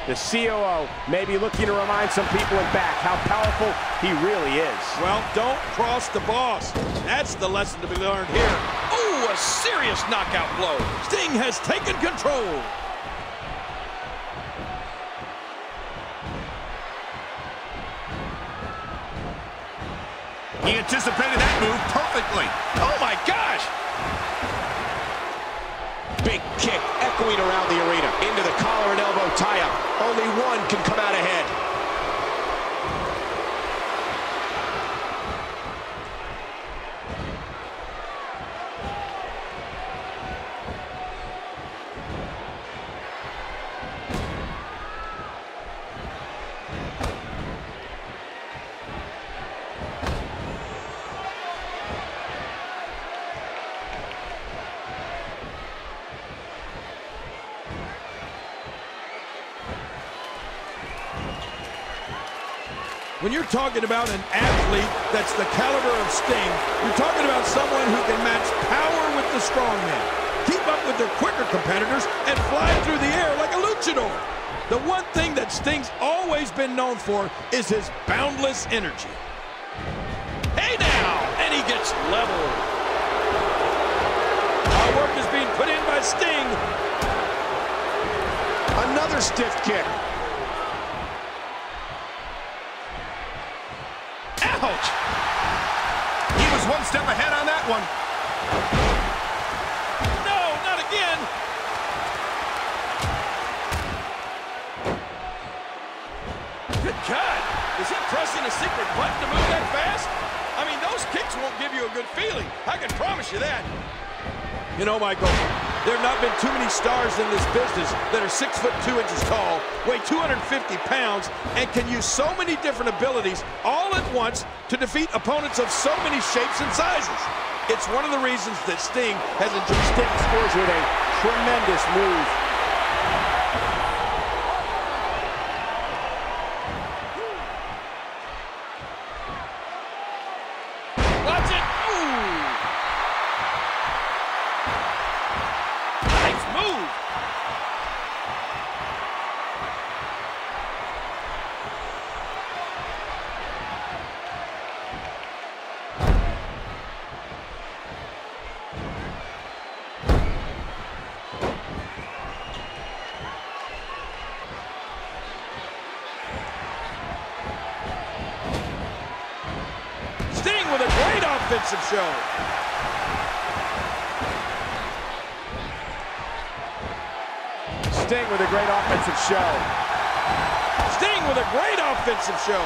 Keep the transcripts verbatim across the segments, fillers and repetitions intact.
The C O O may be looking to remind some people in back how powerful he really is. Well, don't cross the boss. That's the lesson to be learned here. Oh, a serious knockout blow. Sting has taken control. He anticipated that move perfectly. Oh, my gosh. Big kick echoing around the arena. Into the collar and elbow tie-up. Only one can come out ahead. When you're talking about an athlete that's the caliber of Sting, you're talking about someone who can match power with the strongman, keep up with their quicker competitors, and fly through the air like a luchador. The one thing that Sting's always been known for is his boundless energy. Hey now, and he gets leveled. Our work is being put in by Sting. Another stiff kick. Ouch! He was one step ahead on that one. No, not again! Good God! Is he pressing a secret button to move that fast? I mean, those kicks won't give you a good feeling. I can promise you that. You know, Michael, there have not been too many stars in this business that are six foot two inches tall, weigh two hundred fifty pounds, and can use so many different abilities all at once to defeat opponents of so many shapes and sizes. It's one of the reasons that Sting has enjoyed. Sting scores with a tremendous move. Watch it! Ooh! Nice move! Sting with a great offensive show. Sting with a great offensive show. Sting with a great offensive show.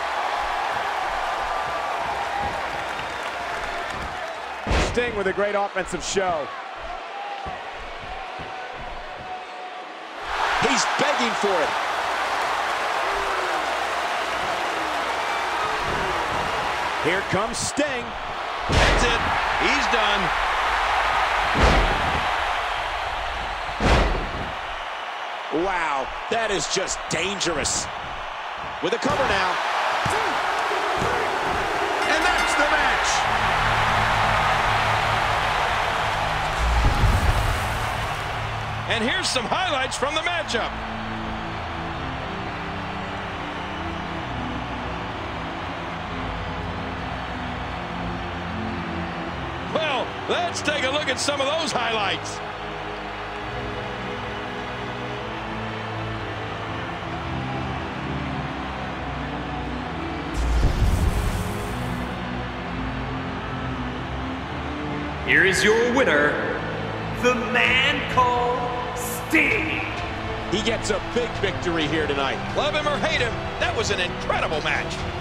Sting with a great offensive show. He's begging for it. Here comes Sting. That's it. He's done. Wow, that is just dangerous. With a cover now. And that's the match. And here's some highlights from the matchup. Well, let's take a look at some of those highlights. Here is your winner, the man called Sting. He gets a big victory here tonight. Love him or hate him, that was an incredible match.